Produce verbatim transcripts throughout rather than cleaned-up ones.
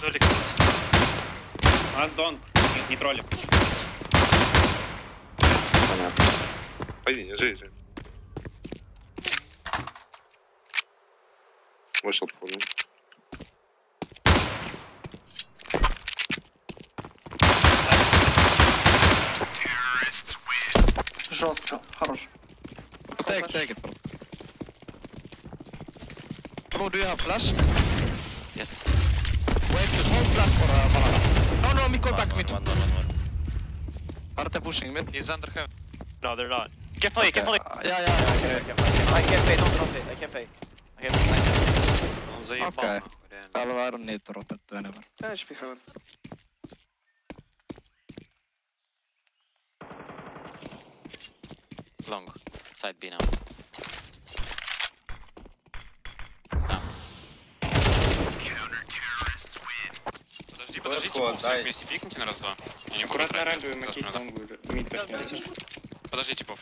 Толик есть. У нас донг. Нет, не троллик. Понятно. Пойди, не жи, жи. Вышел, походу. Жестко, хорош. Take, take it, bro. Bro, do you have flash? Yes. Wait, hold flash for uh, Malala. No, no, me go One, back one, mid. one, one, one, one. Are they pushing mid? He's under heaven. No, they're not. Careful, Okay. careful. Uh, yeah, yeah, yeah, okay. I can pay, don't rotate, I can pay. I can pay. Okay. Well, I don't need to rotate to anywhere. Yeah, should be heaven. Long. Side B now. Подожди, подождите, бокс, вместе пикните на раз-два. Я не буду Аккуратно тратить. оранжевый макет Раз, донгу. Мид точнее. Подожди, типов.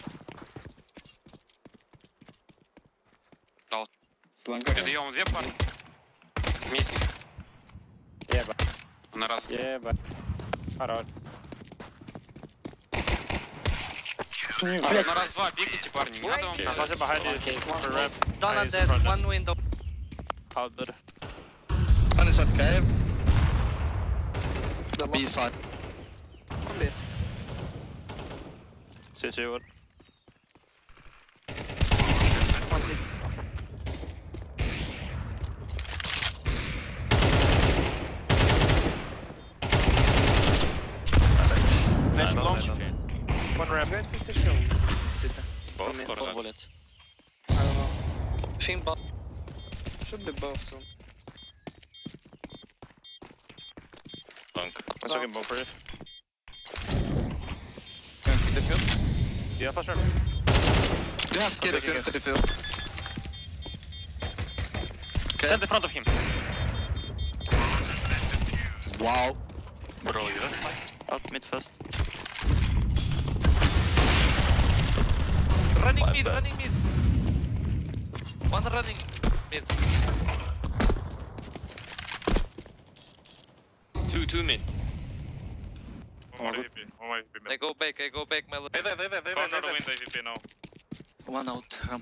Слонга. Передаем две пары. Вместе. Еба. На раз. Еба. Хорош. А, на раз-два пикните, парни. Не надо вам. Done and dead, one window. One is at cave. The B side. C C one. One six. Flash launch. One ramp. Guys, pick the show. Both or Four that? bullets. I don't know. Pushing both. Should be both soon. Long. Let's look at both for it. Can you pick the field? Yeah, for sure. Do you have kid if you're into the field? Okay. Send in front of him. Wow. Bro, you don't out mid first. Running mid, running mid. One running mid. Two, two mid. I go back, I go back, Melody. Hey, there, there, there, there, there, there. Window A V P now. One out. Um,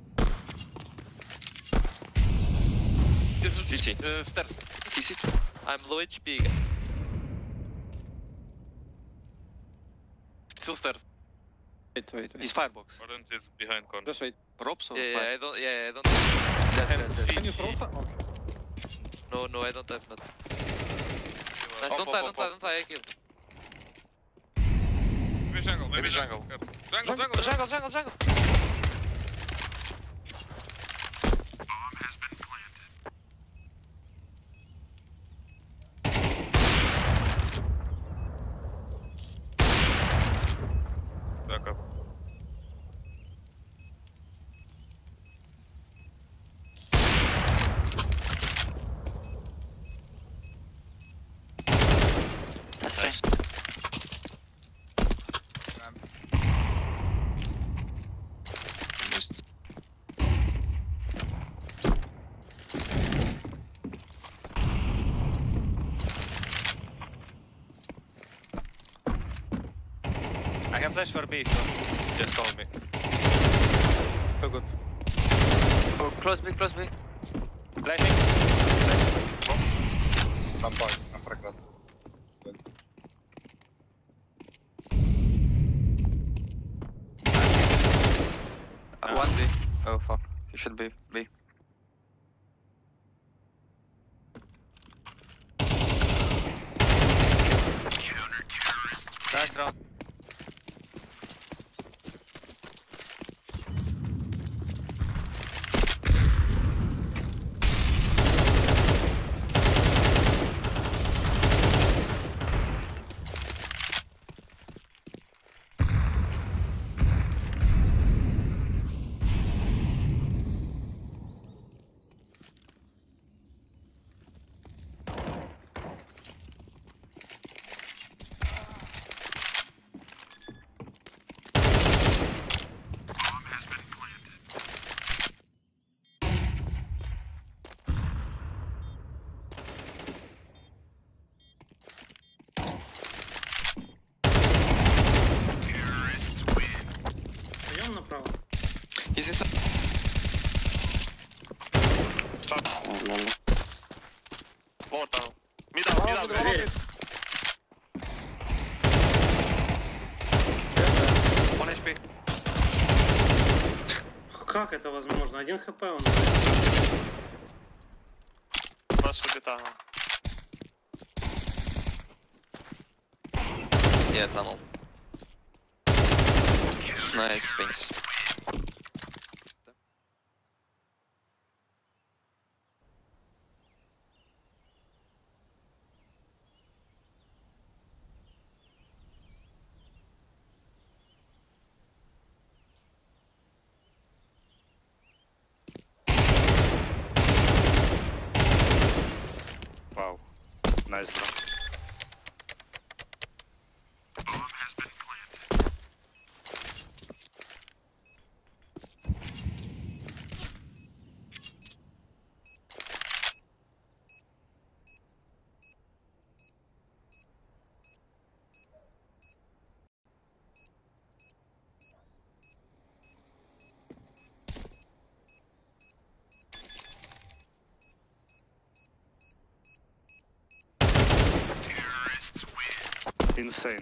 C T. Uh, stairs. T C. I'm low H P. Still stairs. Wait, wait, wait. He's firebox. Orange is behind corner. Just wait. Ropes or Yeah, yeah, fire? I don't, yeah, I don't. Can you throw some? Okay. No, no, I don't have nothing. Nice, don't die, don't die, don't die, I kill. Maybe jungle, maybe jungle. Jungle, jungle, Jungle, jungle, jungle. Back up. That's nice. I have flash for B, so just call me. So good. Oh, close me, close me. Flashing. Компой, а прекрасно. Uh, one B. Oh fuck. You should be B. Nice round. Mid out, mid out, guys. One эйч пи. Как это возможно? Один хп он. Лast should be tunnel. Yeah, tunnel. Nice, Sphinx. Вау. Найс, бро. Insane.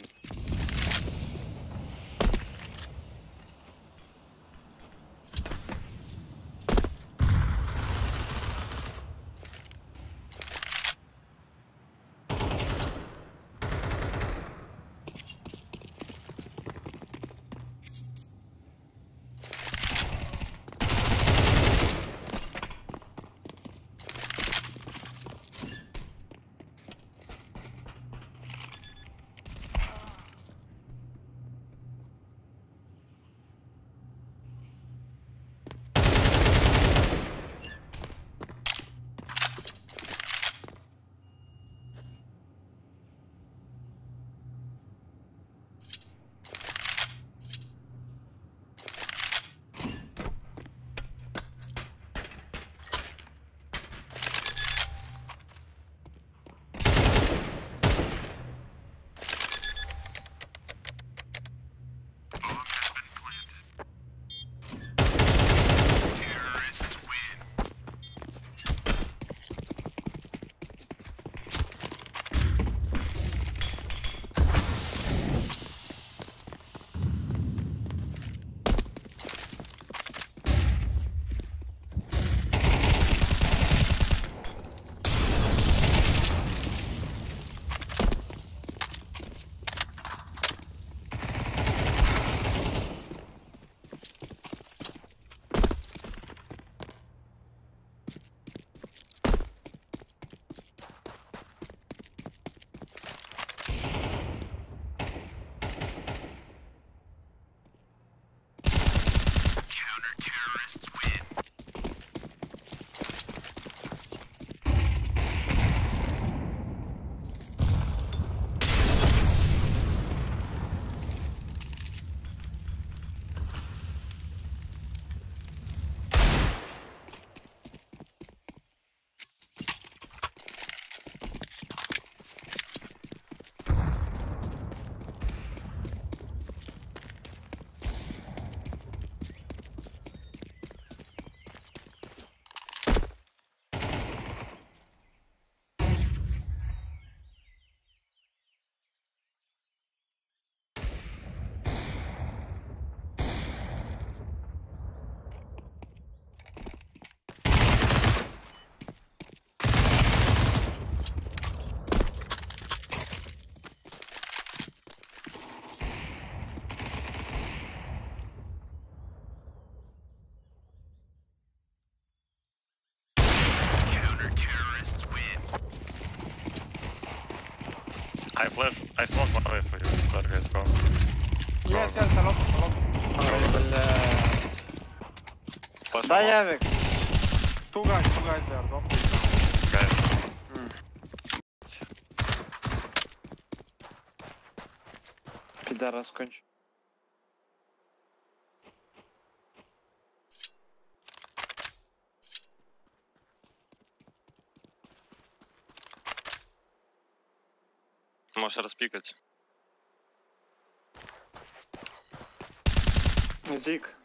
I flash, I smoke one way for you. That guy's go. Yes, yes, a lot, a lot. Flash Дай one. Явик. Two guys, two guys there, don't be. Guys. Пидорас конч. Можешь распикать. Зик.